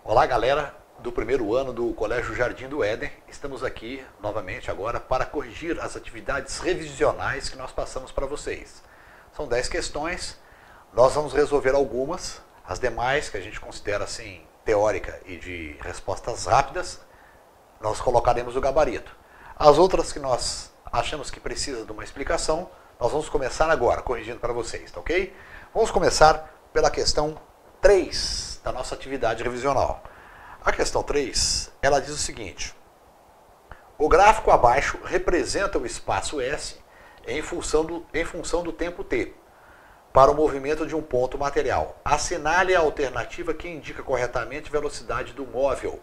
Olá, galera do primeiro ano do Colégio Jardim do Éden. Estamos aqui novamente agora para corrigir as atividades revisionais que nós passamos para vocês. São 10 questões, nós vamos resolver algumas, as demais que a gente considera assim teórica e de respostas rápidas, nós colocaremos o gabarito. As outras que nós achamos que precisa de uma explicação, nós vamos começar agora, corrigindo para vocês, tá ok? Vamos começar pela questão 3 da nossa atividade revisional. A questão 3, ela diz o seguinte: o gráfico abaixo representa o espaço S em função do tempo T para o movimento de um ponto material. Assinale a alternativa que indica corretamente a velocidade do móvel.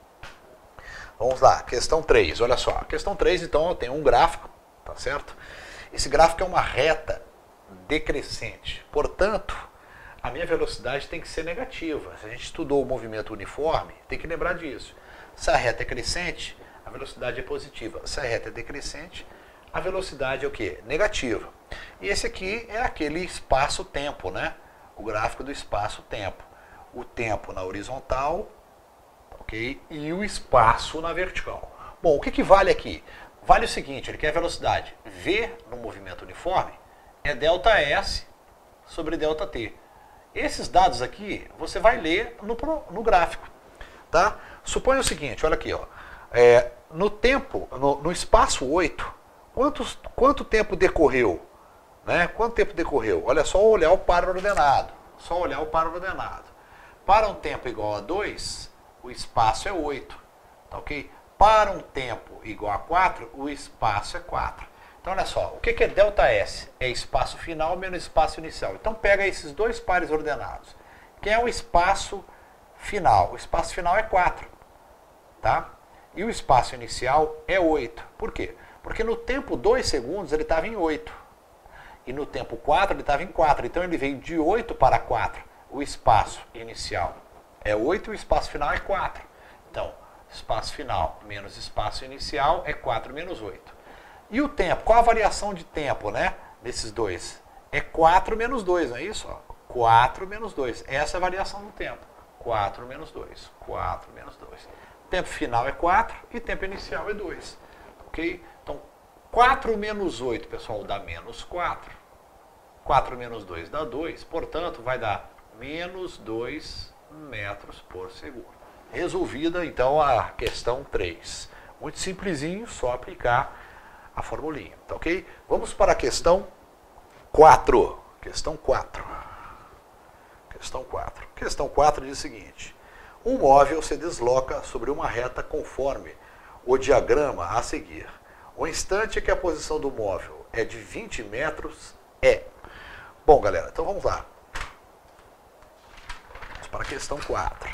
Vamos lá, questão 3, olha só. A questão 3, então, eu tenho um gráfico, tá certo? Esse gráfico é uma reta decrescente. Portanto, a minha velocidade tem que ser negativa. Se a gente estudou o movimento uniforme, tem que lembrar disso. Se a reta é crescente, a velocidade é positiva. Se a reta é decrescente, a velocidade é o quê? Negativa. E esse aqui é aquele espaço-tempo, né? O gráfico do espaço-tempo. O tempo na horizontal, ok? E o espaço na vertical. Bom, o que vale aqui? Vale o seguinte, ele quer a velocidade V no movimento uniforme é ΔS sobre ΔT. Esses dados aqui você vai ler no gráfico, tá? Suponha o seguinte, olha aqui, ó. No tempo, no espaço 8, quanto tempo decorreu? Né? Quanto tempo decorreu? Olha, só olhar o par ordenado. Só olhar o par ordenado. Para um tempo igual a 2, o espaço é 8, tá ok? Para um tempo igual a 4, o espaço é 4. Então, olha só, o que é ΔS? É espaço final menos espaço inicial. Então, pega esses dois pares ordenados. Quem é o espaço final? O espaço final é 4, tá? E o espaço inicial é 8. Por quê? Porque no tempo 2 segundos ele estava em 8. E no tempo 4 ele estava em 4. Então, ele veio de 8 para 4. O espaço inicial é 8 e o espaço final é 4. Então, espaço final menos espaço inicial é 4 menos 8. E o tempo? Qual a variação de tempo, né? Desses dois? É 4 menos 2, não é isso? 4 menos 2. Essa é a variação do tempo. 4 menos 2. 4 menos 2. Tempo final é 4 e tempo inicial é 2. Ok? Então, 4 menos 8, pessoal, dá menos 4. 4 menos 2 dá 2. Portanto, vai dar menos 2 metros por segundo. Resolvida, então, a questão 3. Muito simplesinho, só aplicar a formulinha, tá ok? Vamos para a questão 4. Questão 4. Questão 4. Questão 4 diz o seguinte: um móvel se desloca sobre uma reta conforme o diagrama a seguir. O instante que a posição do móvel é de 20 metros é... Bom, galera, então vamos lá. Vamos para a questão 4.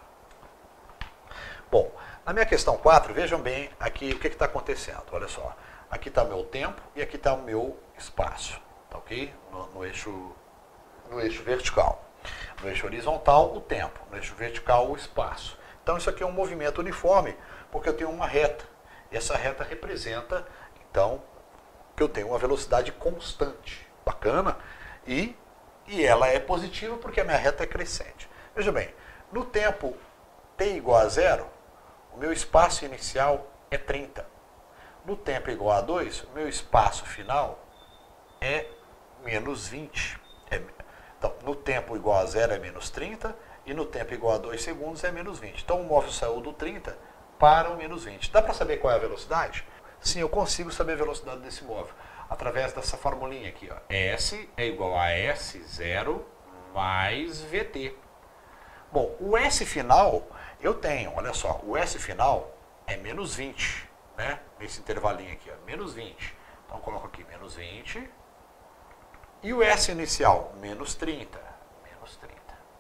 Bom, na minha questão 4, vejam bem aqui o que está acontecendo. Olha só. Aqui está o meu tempo e aqui está o meu espaço, tá ok? No eixo vertical. No eixo horizontal, o tempo. No eixo vertical, o espaço. Então, isso aqui é um movimento uniforme, porque eu tenho uma reta. E essa reta representa, então, que eu tenho uma velocidade constante. Bacana? E ela é positiva porque a minha reta é crescente. Veja bem, no tempo t igual a 0, o meu espaço inicial é 30. No tempo igual a 2, o meu espaço final é menos 20. Então, no tempo igual a 0 é menos 30 e no tempo igual a 2 segundos é menos 20. Então, o móvel saiu do 30 para o menos 20. Dá para saber qual é a velocidade? Sim, eu consigo saber a velocidade desse móvel através dessa formulinha aqui, ó. S é igual a S0 mais VT. Bom, o S final eu tenho, olha só, o S final é menos 20. Né? Nesse intervalinho aqui, ó, menos 20. Então, eu coloco aqui menos 20. E o S inicial, menos 30. Menos 30.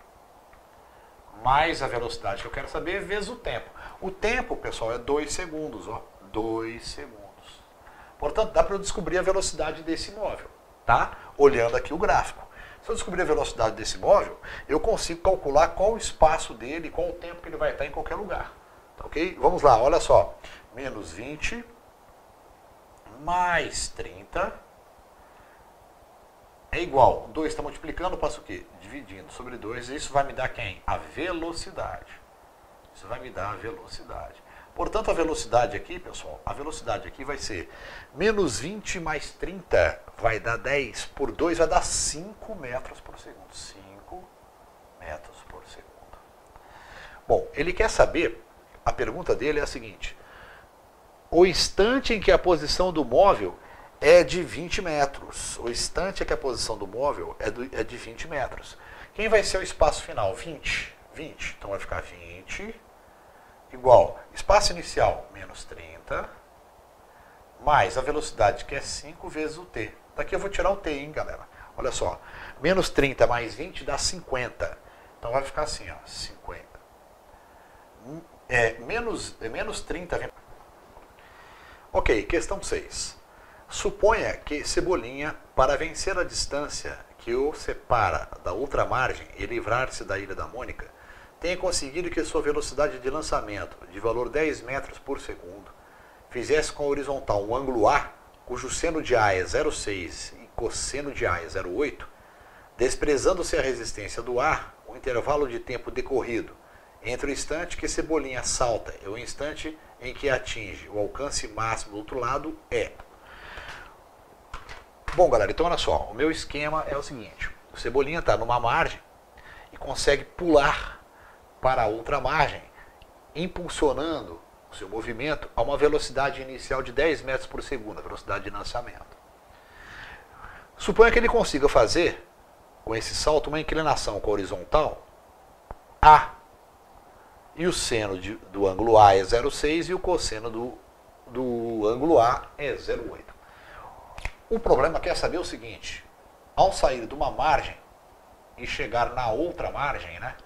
Mais a velocidade que eu quero saber, vezes o tempo. O tempo, pessoal, é 2 segundos. Ó, 2 segundos. Portanto, dá para eu descobrir a velocidade desse móvel. Tá? Olhando aqui o gráfico. Se eu descobrir a velocidade desse móvel, eu consigo calcular qual o espaço dele, qual o tempo que ele vai estar em qualquer lugar. Tá, ok? Vamos lá, olha só. Menos 20 mais 30 é igual. 2 está multiplicando, passa o quê? Dividindo sobre 2. Isso vai me dar quem? A velocidade. Isso vai me dar a velocidade. Portanto, a velocidade aqui, pessoal, a velocidade aqui vai ser menos 20 mais 30 vai dar 10 por 2 vai dar 5 metros por segundo. 5 metros por segundo. Bom, ele quer saber, a pergunta dele é a seguinte: o instante em que a posição do móvel é de 20 metros. O instante em que a posição do móvel é de 20 metros. Quem vai ser o espaço final? 20. 20. Então vai ficar 20 igual espaço inicial menos 30 mais a velocidade que é 5 vezes o t. Daqui eu vou tirar o t, hein, galera? Olha só. Menos 30 mais 20 dá 50. Então vai ficar assim, ó, 50. Menos 30. Ok, questão 6. Suponha que Cebolinha, para vencer a distância que o separa da outra margem e livrar-se da Ilha da Mônica, tenha conseguido que sua velocidade de lançamento, de valor 10 metros por segundo, fizesse com a horizontal um ângulo A, cujo seno de A é 0,6 e cosseno de A é 0,8, desprezando-se a resistência do A, o intervalo de tempo decorrido entre o instante que Cebolinha salta e o instante em que atinge o alcance máximo do outro lado é... Bom, galera, então olha só, o meu esquema é o seguinte: o Cebolinha está numa margem e consegue pular para a outra margem, impulsionando o seu movimento a uma velocidade inicial de 10 metros por segundo, a velocidade de lançamento. Suponha que ele consiga fazer, com esse salto, uma inclinação com a horizontal A, e o seno do ângulo A é 0,6 e o cosseno do ângulo A é 0,8. O problema quer saber o seguinte: ao sair de uma margem e chegar na outra margem, né?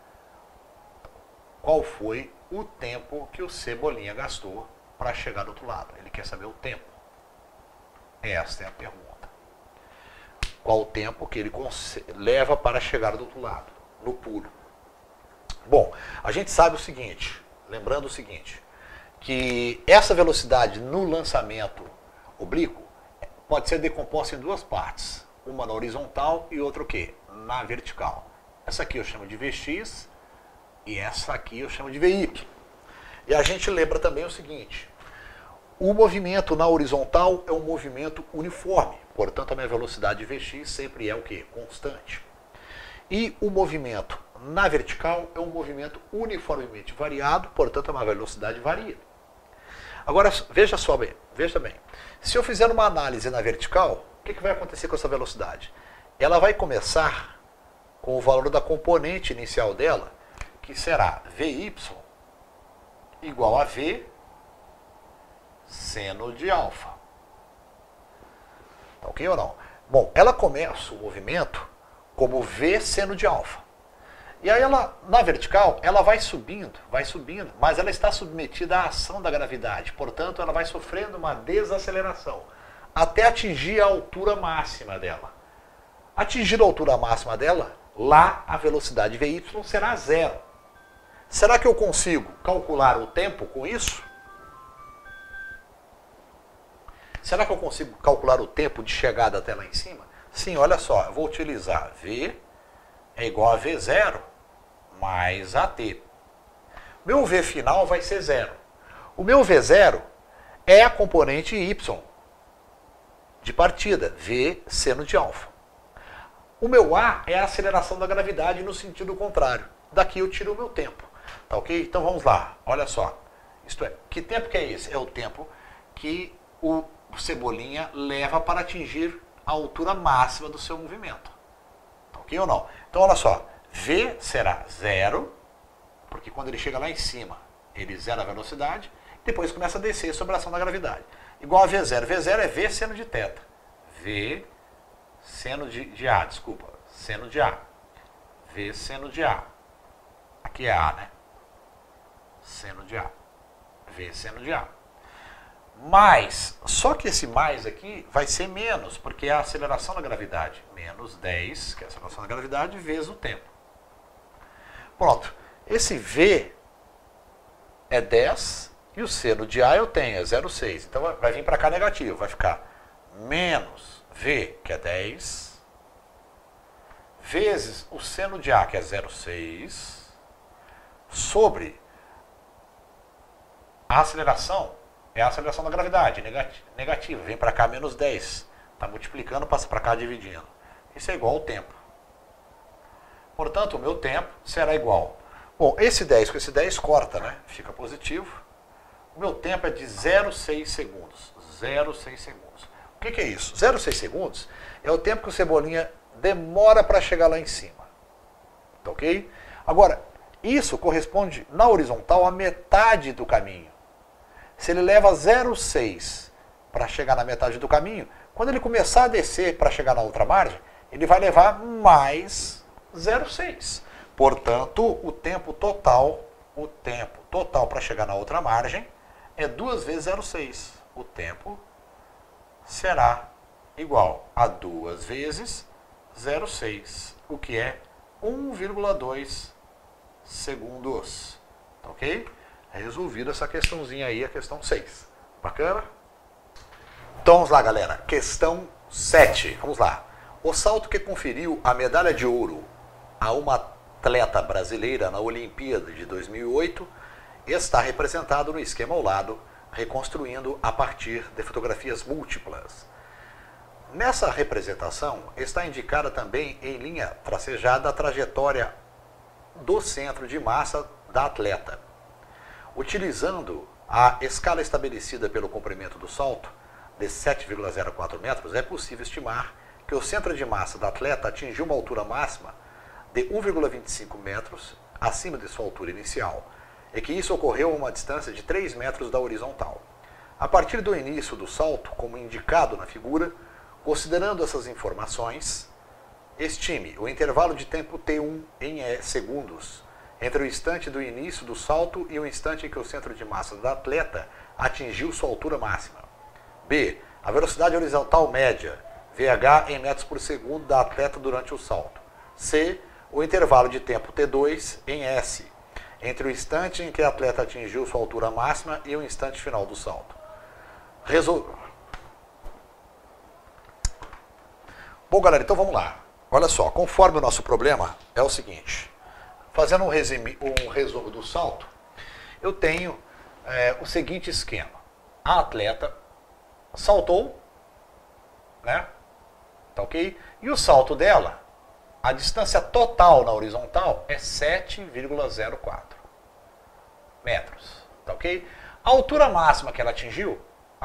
Qual foi o tempo que o Cebolinha gastou para chegar do outro lado? Ele quer saber o tempo. Esta é a pergunta. Qual o tempo que ele leva para chegar do outro lado, no pulo? Bom, a gente sabe o seguinte, lembrando o seguinte, que essa velocidade no lançamento oblíquo pode ser decomposta em duas partes. Uma na horizontal e outra o quê? Na vertical. Essa aqui eu chamo de Vx e essa aqui eu chamo de Vy. E a gente lembra também o seguinte: o movimento na horizontal é um movimento uniforme, portanto a minha velocidade Vx sempre é o quê? Constante. E o movimento na vertical é um movimento uniformemente variado, portanto a minha velocidade varia. Agora veja bem, se eu fizer uma análise na vertical, o que vai acontecer com essa velocidade? Ela vai começar com o valor da componente inicial dela, que será Vy igual a V seno de alfa. Tá ok ou não? Bom, ela começa o movimento como V seno de alfa. E aí ela, na vertical, ela vai subindo, mas ela está submetida à ação da gravidade. Portanto, ela vai sofrendo uma desaceleração até atingir a altura máxima dela. Atingir a altura máxima dela, lá a velocidade Vy será zero. Será que eu consigo calcular o tempo com isso? Será que eu consigo calcular o tempo de chegada até lá em cima? Sim, olha só, eu vou utilizar V é igual a V0 mais AT. Meu V final vai ser zero. O meu V0 é a componente Y de partida, V seno de alfa. O meu A é a aceleração da gravidade no sentido contrário. Daqui eu tiro o meu tempo. Tá ok? Então vamos lá, olha só. Isto é, que tempo que é esse? É o tempo que o Cebolinha leva para atingir a altura máxima do seu movimento. Tá ok ou não? Então olha só, V será zero, porque quando ele chega lá em cima, ele zera a velocidade, depois começa a descer sob a ação da gravidade. Igual a V0. V0 é V seno de θ. V seno de A, desculpa. Seno de A. V seno de A. Aqui é A, né? Seno de A. V seno de A. Mais, só que esse mais aqui vai ser menos, porque é a aceleração da gravidade. Menos 10, que é a aceleração da gravidade, vezes o tempo. Pronto. Esse V é 10 e o seno de A eu tenho, é 0,6. Então vai vir para cá negativo, vai ficar menos V, que é 10, vezes o seno de A, que é 0,6, sobre a aceleração é a aceleração da gravidade, negativa. Vem para cá menos 10. Está multiplicando, passa para cá dividindo. Isso é igual ao tempo. Portanto, o meu tempo será igual. Bom, esse 10 com esse 10 corta, né? Fica positivo. O meu tempo é de 0,6 segundos. 0,6 segundos. O que é isso? 0,6 segundos é o tempo que o Cebolinha demora para chegar lá em cima. Tá ok? Agora, isso corresponde na horizontal a metade do caminho. Se ele leva 0,6 para chegar na metade do caminho, quando ele começar a descer para chegar na outra margem, ele vai levar mais 0,6. Portanto, o tempo total para chegar na outra margem é 2 vezes 0,6. O tempo será igual a 2 vezes 0,6, o que é 1,2 segundos. Tá ok? Resolvida essa questãozinha aí, a questão 6. Bacana? Então vamos lá, galera. Questão 7. Vamos lá. O salto que conferiu a medalha de ouro a uma atleta brasileira na Olimpíada de 2008 está representado no esquema ao lado, reconstruindo a partir de fotografias múltiplas. Nessa representação está indicada também em linha tracejada a trajetória do centro de massa da atleta. Utilizando a escala estabelecida pelo comprimento do salto, de 7,04 metros, é possível estimar que o centro de massa da atleta atingiu uma altura máxima de 1,25 metros acima de sua altura inicial, e que isso ocorreu a uma distância de 3 metros da horizontal. A partir do início do salto, como indicado na figura, considerando essas informações, estime o intervalo de tempo T1 em segundos entre o instante do início do salto e o instante em que o centro de massa da atleta atingiu sua altura máxima. B. A velocidade horizontal média, VH em metros por segundo da atleta durante o salto. C. O intervalo de tempo T2 em S, entre o instante em que a atleta atingiu sua altura máxima e o instante final do salto. Bom, galera, então vamos lá. Olha só, conforme o nosso problema é o seguinte. Fazendo um resumo do salto, eu tenho o seguinte esquema. A atleta saltou, né? Tá ok? E o salto dela, a distância total na horizontal é 7,04 metros. Tá ok? A altura máxima que ela atingiu,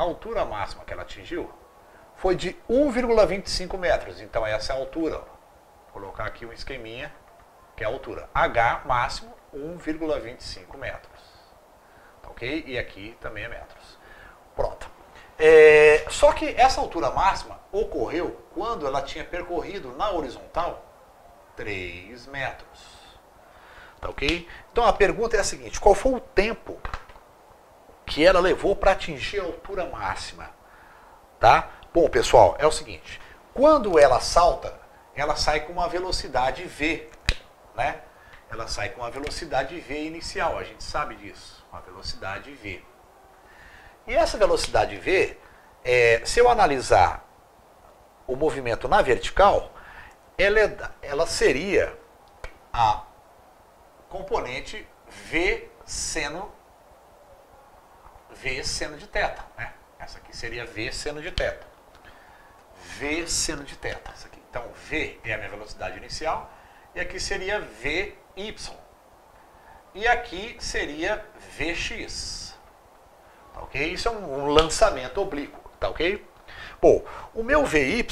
foi de 1,25 metros. Então essa é a altura. Vou colocar aqui um esqueminha, que é a altura. H máximo 1,25 metros. Tá ok? E aqui também é metros. Pronto. Só que essa altura máxima ocorreu quando ela tinha percorrido na horizontal 3 metros. Tá ok? Então a pergunta é a seguinte: qual foi o tempo que ela levou para atingir a altura máxima? Tá? Bom, pessoal, é o seguinte. Quando ela salta, ela sai com uma velocidade V, né? Ela sai com uma velocidade V inicial, a gente sabe disso, uma velocidade V. E essa velocidade V, se eu analisar o movimento na vertical, ela seria a componente V seno de θ, né? Essa aqui seria V seno de θ. V seno de θ. Essa aqui. Então, V é a minha velocidade inicial, e aqui seria Vy. E aqui seria Vx. Tá ok? Isso é um lançamento oblíquo, tá ok? Bom, o meu Vy,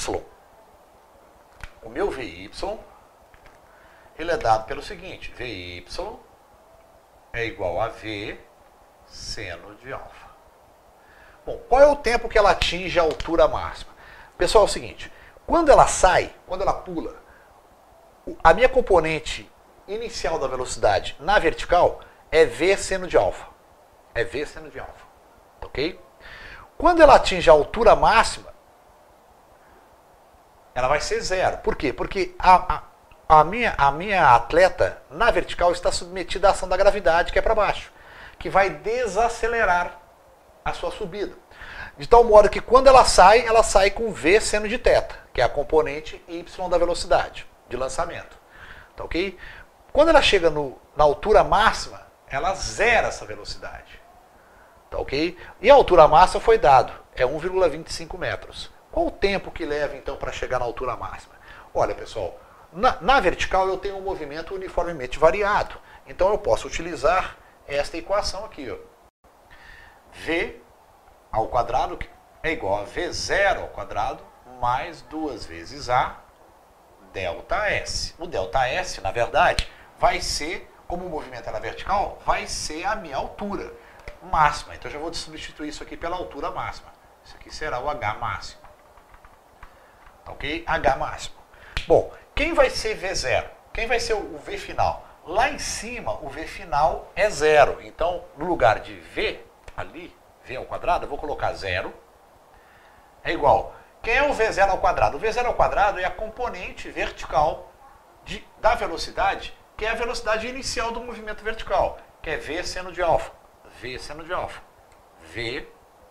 ele é dado pelo seguinte: Vy é igual a V seno de alfa. Bom, qual é o tempo que ela atinge a altura máxima? Pessoal, é o seguinte: quando ela sai, quando ela pula, a minha componente inicial da velocidade na vertical é V seno de alfa. É V seno de alfa. Ok? Quando ela atinge a altura máxima, ela vai ser zero. Por quê? Porque a minha atleta na vertical está submetida à ação da gravidade, que é para baixo, que vai desacelerar a sua subida. De tal modo que quando ela sai com V seno de θ, que é a componente Y da velocidade de lançamento. Tá ok? Quando ela chega na altura máxima, ela zera essa velocidade. Tá ok? E a altura máxima foi dado, é 1,25 metros. Qual o tempo que leva então para chegar na altura máxima? Olha pessoal, na vertical eu tenho um movimento uniformemente variado. Então eu posso utilizar esta equação aqui. Ó. V ao quadrado é igual a V0 ao quadrado mais 2 vezes A delta S. O delta S, na verdade, vai ser, como o movimento é na vertical, vai ser a minha altura máxima. Então eu já vou substituir isso aqui pela altura máxima. Isso aqui será o H máximo. Ok? H máximo. Bom, quem vai ser V0? Quem vai ser o V final? Lá em cima, o V final é 0. Então, no lugar de V, ali, V ao quadrado, eu vou colocar 0. É igual. Quem é o V0 ao quadrado? O V0 ao quadrado é a componente vertical da velocidade, que é a velocidade inicial do movimento vertical, que é V seno de alfa. V seno de alfa. V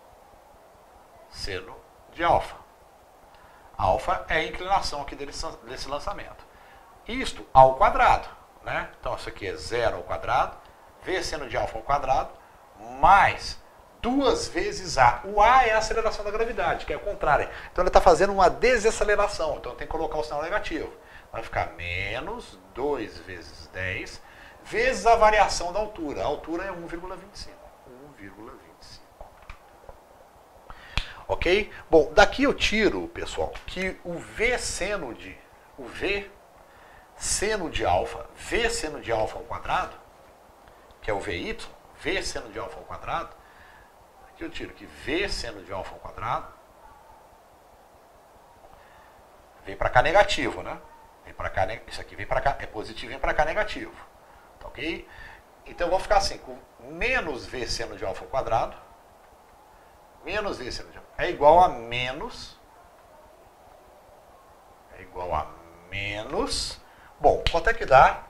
seno de alfa. Alfa é a inclinação aqui desse lançamento. Isto ao quadrado, né? Então isso aqui é 0 ao quadrado, V seno de alfa ao quadrado, mais 2 vezes A. O A é a aceleração da gravidade, que é a contrária. Então ele está fazendo uma desaceleração, então tem que colocar o sinal negativo. Vai ficar menos 2 vezes 10, vezes a variação da altura. A altura é 1,25. 1,25. Ok? Bom, daqui eu tiro, pessoal, que o V seno de alfa, V seno de alfa ao quadrado, que é o VY, V seno de alfa ao quadrado, aqui eu tiro que V seno de alfa ao quadrado, vem para cá negativo, né? Vem para cá, isso aqui vem para cá, é positivo, vem para cá negativo. Tá ok? Então eu vou ficar assim, com menos V seno de alfa ao quadrado, menos V seno de alfa, é igual a menos, bom, quanto é que dá?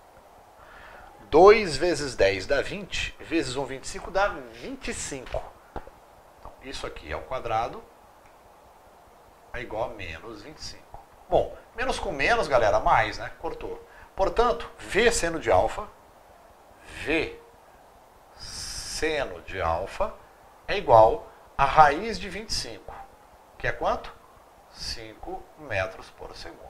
2 vezes 10 dá 20, vezes 1, 25 dá 25. Então, isso aqui ao quadrado é igual a menos 25. Bom, menos com menos, galera, mais, né? Cortou. Portanto, V seno de alfa, V seno de alfa é igual a raiz de 25, que é quanto? 5 metros por segundo.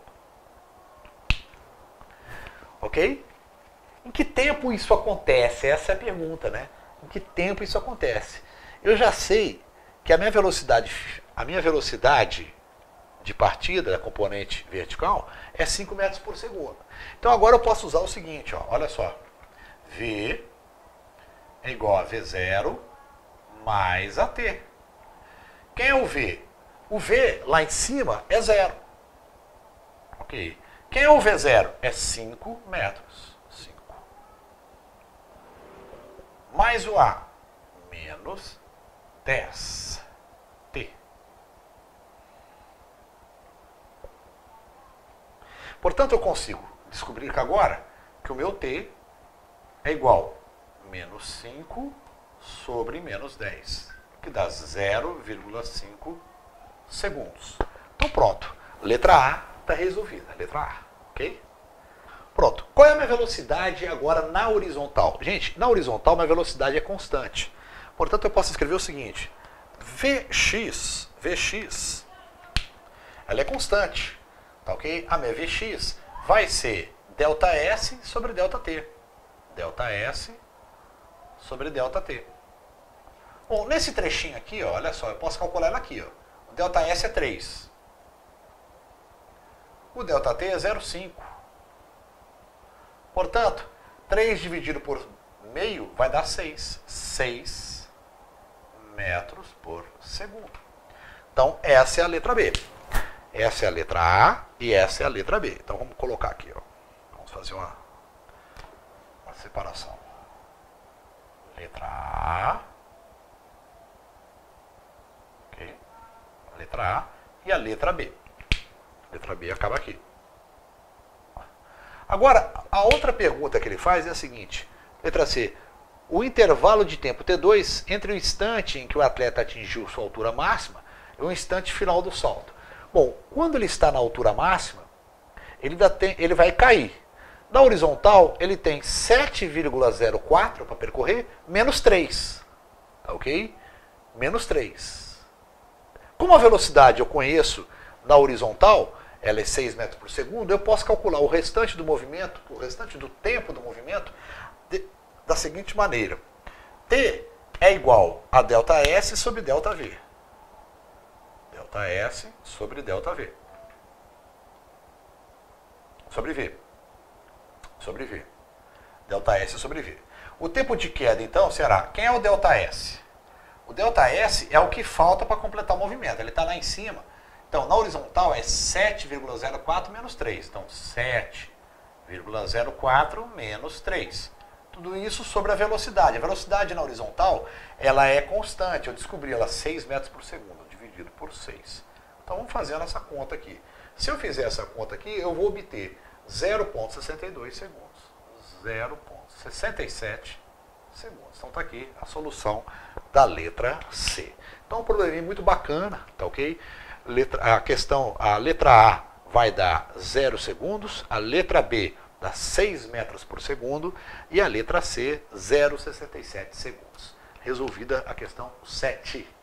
Ok? Em que tempo isso acontece? Essa é a pergunta, né? Em que tempo isso acontece? Eu já sei que a minha velocidade de partida da componente vertical é 5 metros por segundo. Então agora eu posso usar o seguinte, ó, olha só. V é igual a V0 mais AT. Quem é o V? O V lá em cima é 0. Ok. Quem é o V0? É 5 metros. 5. Mais o A. Menos 10. T. Portanto, eu consigo descobrir que agora que o meu T é igual a menos 5 sobre menos 10. Que dá 0,5 segundos. Então pronto. Letra A está resolvida. Letra A. Ok? Pronto. Qual é a minha velocidade agora na horizontal? Gente, na horizontal minha velocidade é constante. Portanto, eu posso escrever o seguinte. Vx, ela é constante. Tá ok? A minha Vx vai ser delta S sobre delta T. Delta S sobre delta T. Bom, nesse trechinho aqui, ó, olha só, eu posso calcular ela aqui. Ó. O delta S é 3. O delta T é 0,5. Portanto, 3 dividido por meio vai dar 6. 6 metros por segundo. Então, essa é a letra B. Essa é a letra A e essa é a letra B. Então, vamos colocar aqui. Ó. Vamos fazer uma separação. Letra A. Ok. A letra A e a letra B. A letra B acaba aqui. Agora, a outra pergunta que ele faz é a seguinte. Letra C. O intervalo de tempo T2 entre o instante em que o atleta atingiu sua altura máxima e o instante final do salto. Bom, quando ele está na altura máxima, ele vai cair. Na horizontal, ele tem 7,04 para percorrer, menos 3. ok? Menos 3. Como a velocidade eu conheço na horizontal, ela é 6 metros por segundo, eu posso calcular o restante do movimento, o restante do tempo do movimento, da seguinte maneira. T é igual a ΔS sobre ΔV. ΔS sobre ΔV. Sobre V. Sobre V. ΔS sobre V. O tempo de queda, então, será... Quem é o ΔS? O ΔS é o que falta para completar o movimento. Ele está lá em cima. Então, na horizontal é 7,04 menos 3. Então, 7,04 menos 3. Tudo isso sobre a velocidade. A velocidade na horizontal, ela é constante. Eu descobri ela 6 metros por segundo, dividido por 6. Então, vamos fazer essa conta aqui. Se eu fizer essa conta aqui, eu vou obter 0,62 segundos. 0,67 segundos. Então, está aqui a solução da letra C. Então, um probleminha muito bacana, tá ok? A letra A vai dar 0 segundos, a letra B dá 6 metros por segundo e a letra C 0,67 segundos. Resolvida a questão 7.